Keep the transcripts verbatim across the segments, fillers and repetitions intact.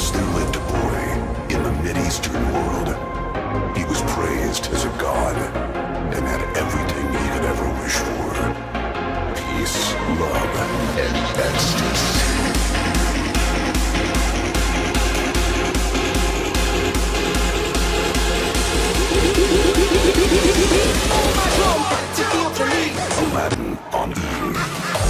Once there lived a boy in the Mid-Eastern world. He was praised as a god and had everything he could ever wish for. Peace, love, and ecstasy. Aladdin on E.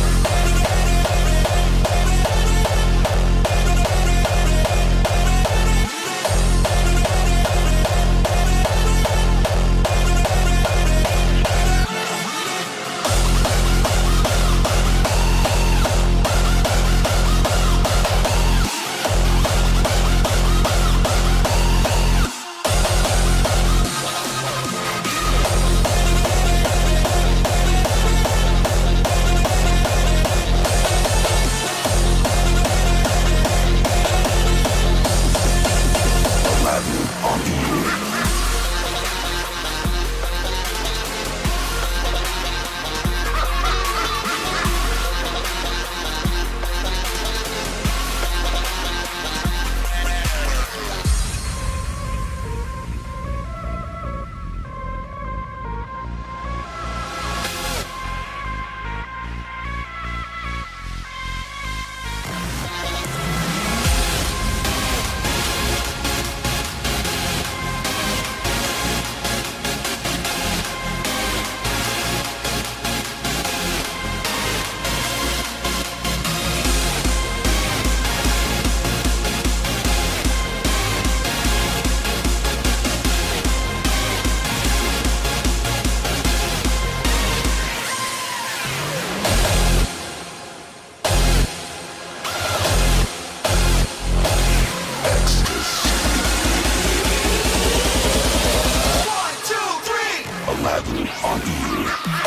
Aladdin on E.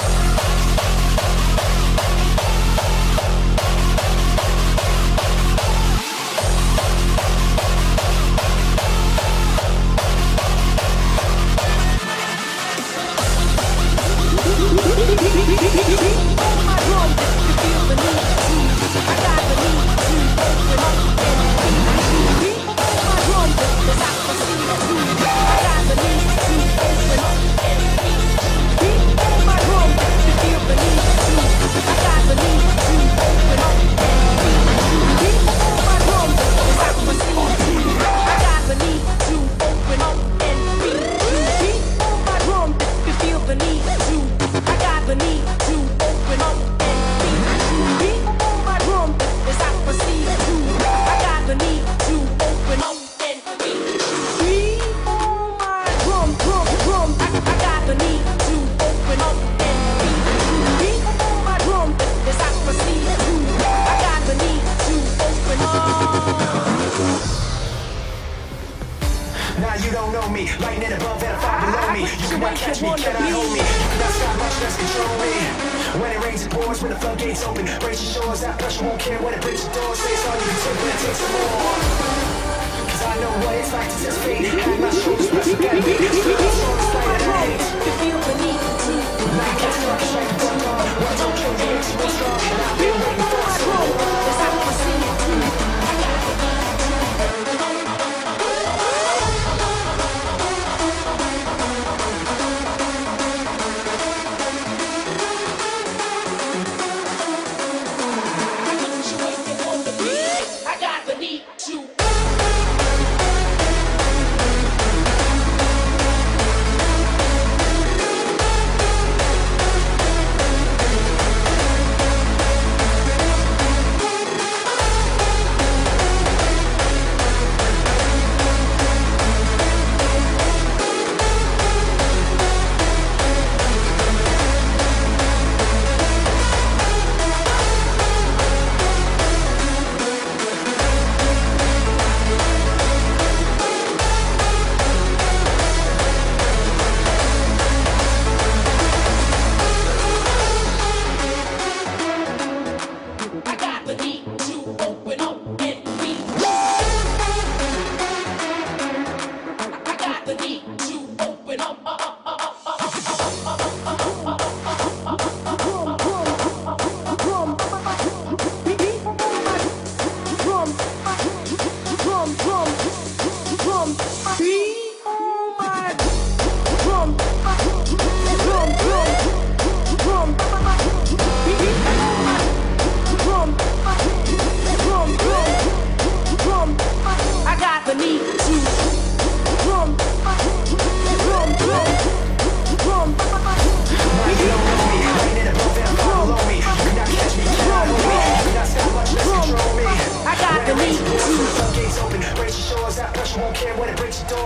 Now you don't know me, lightning above and a fire below me. You cannot catch me, cannot hold me. You cannot stop, much less control me. When it rains, it pours, when the floodgates open. Brace your shores, that pressure won't care when it breaks your doors. Say it's all you can take, but it takes some more. Cause I know what it's like to test fate. Had my shoulders pressed against me. Feel the shoulders like an hate. You feel the need to. Now you can't stop, shake the gun on. What don't kill me, makes you more strong. And I've been waiting for so long. Cause I wanna see it too.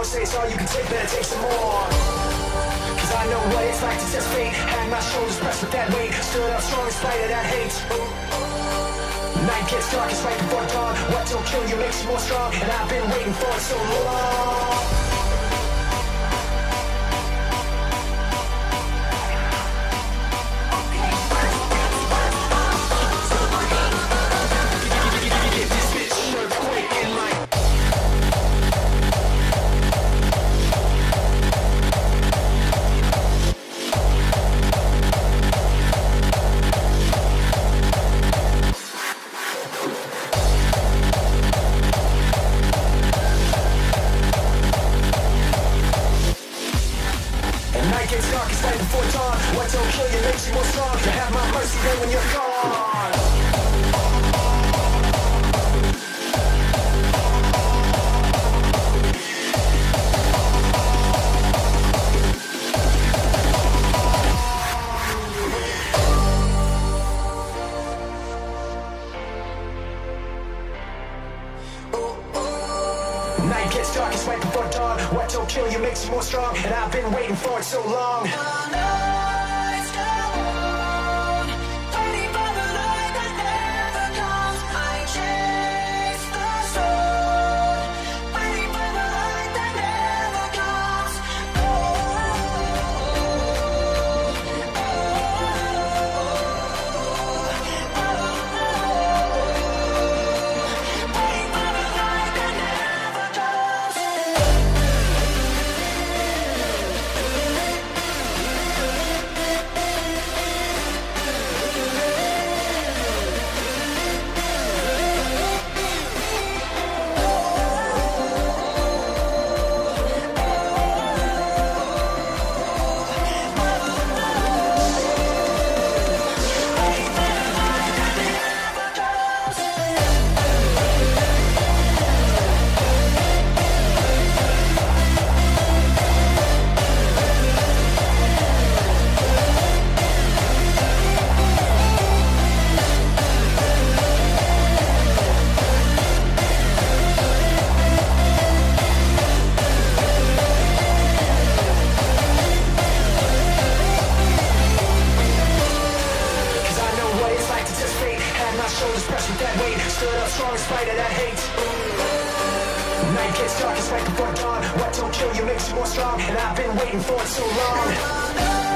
say it's all you can take, better take some more. Cause I know what it's like to test fate. Had my shoulders pressed with that weight. Stood up strong in spite of that hate. Night gets darkest right before dawn. What don't kill you makes you more strong. And I've been waiting for it so long. Night gets darkest right before dawn. What don't kill you makes you more strong. And I've been waiting for it so long. Strong in spite of that hate. Night gets darkest right before dawn. What don't kill you makes you more strong. And I've been waiting for it so long.